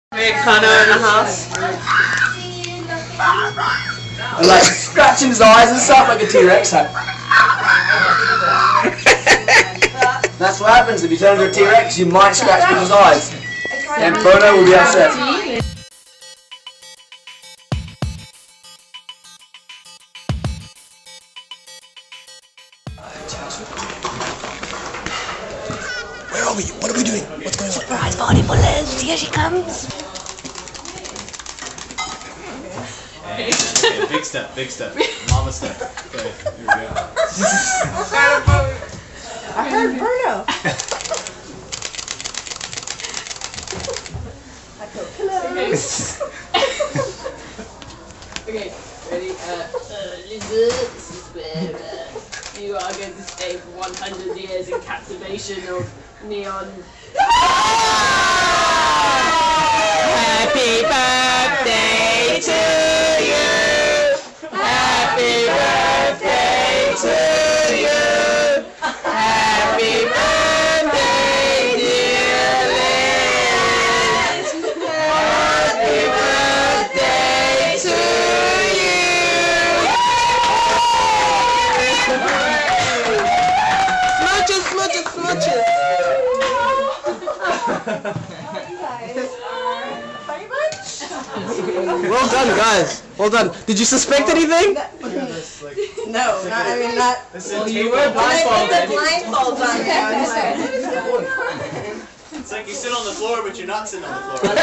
Big Hunter in the house. And like scratching his eyes and stuff like a T-Rex. That's what happens if you turn into a T-Rex, you might scratch people's eyes. And Bono will be upset. Where are we? What are we doing? What's going on? Surprise party for Liz. Here she comes. Okay, big step. Mama step. Okay, here we go. I heard Bruno. Okay, ready? Lizard, this is where you are going to stay for 100 years in captivation of neon. Happy birthday to you. Happy birthday to you. Happy birthday, dear Liz. Happy birthday to you. Smudges. Well done, guys. Well done. Did you suspect anything? No, not. Well, you were blindfolded. Blindfolds on there. It's like you sit on the floor, but you're not sitting on the floor.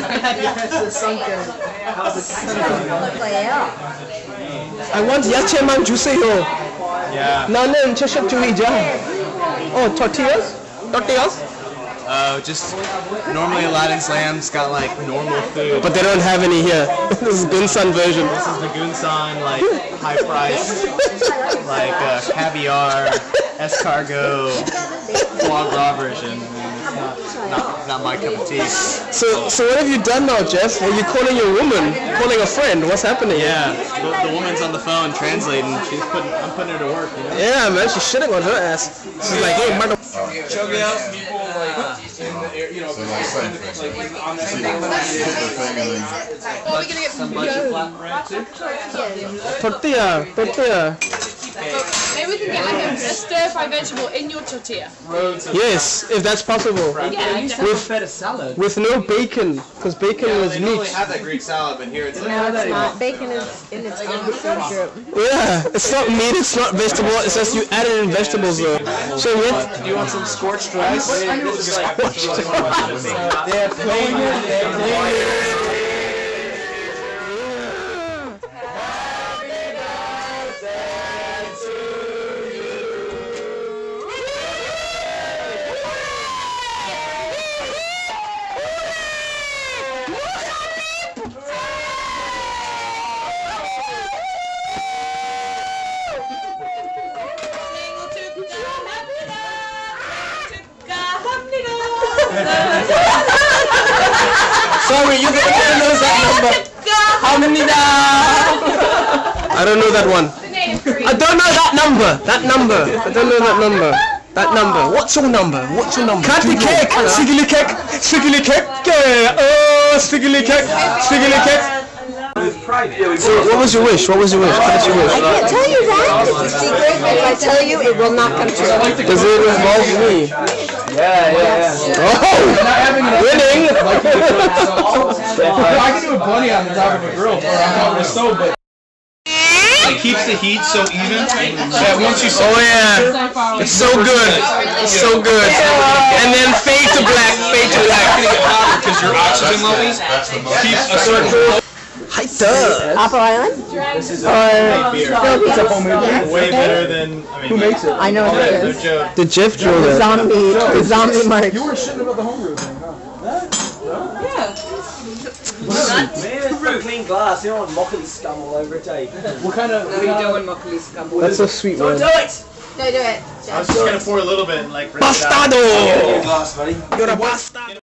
I want yacheman juiceyo. Yeah. Nanen cheshak chuija. Oh, tortillas? Just normally Aladdin Slam's got like normal food. But they don't have any here. This is Gunsan version. This is the Gunsan, like high price, like caviar, escargot, foie gras version. It's not my cup of tea. So what have you done now, Jeff? Are you calling your woman? Calling a friend? What's happening? Yeah, the woman's on the phone translating. I'm putting her to work. You know? Yeah, man, she's shitting on her ass. She's like, hey, mother. Choke it out. People like in the air, you know, like on the thing. What are we going to get from Tortilla. Maybe we can get like a stir-fry vegetable in your tortilla. Yes, if that's possible. Yeah, Better salad. With no bacon, because bacon is They normally meat. have that Greek salad, but here it's like. No, it's not. Bacon is in its own food group. Yeah, it's not meat, it's not vegetable, it's just you added in vegetables though. So what? Do you want some scorched rice? Scorched. They're playing it. Sorry, you don't know that number. I don't know that one. I don't know that number. I don't know that number. What's your number? Kati cake. Sigili cake. Oh, sigili cake. So what was your wish? What did you wish? I can't tell you that. It's a secret. If I tell you, it will not come true. Does it involve me? Yeah. Oh! Winning! I can do a bunny on the top of a grill or on top of a stove, but it keeps the heat so even that once you Oh yeah! It's so good! It's so good! And then fade to black. because your oxygen levels keep a certain. Hi, duh! Apple Island? Philippines? Way better than. I mean, who makes it? I know what it No is. joke. Did Jeff draw that? The zombie mark. You were shitting about the homebrew thing, huh? Yeah. Clean glass, you don't want mockly scum all over it, eh? What kind of... No, you don't want mockly scum. That's a sweet Don't word. do it! No, do it. I was just gonna pour a little bit and like. rinse it out. Bastardo! Glass, buddy. You're a bastard!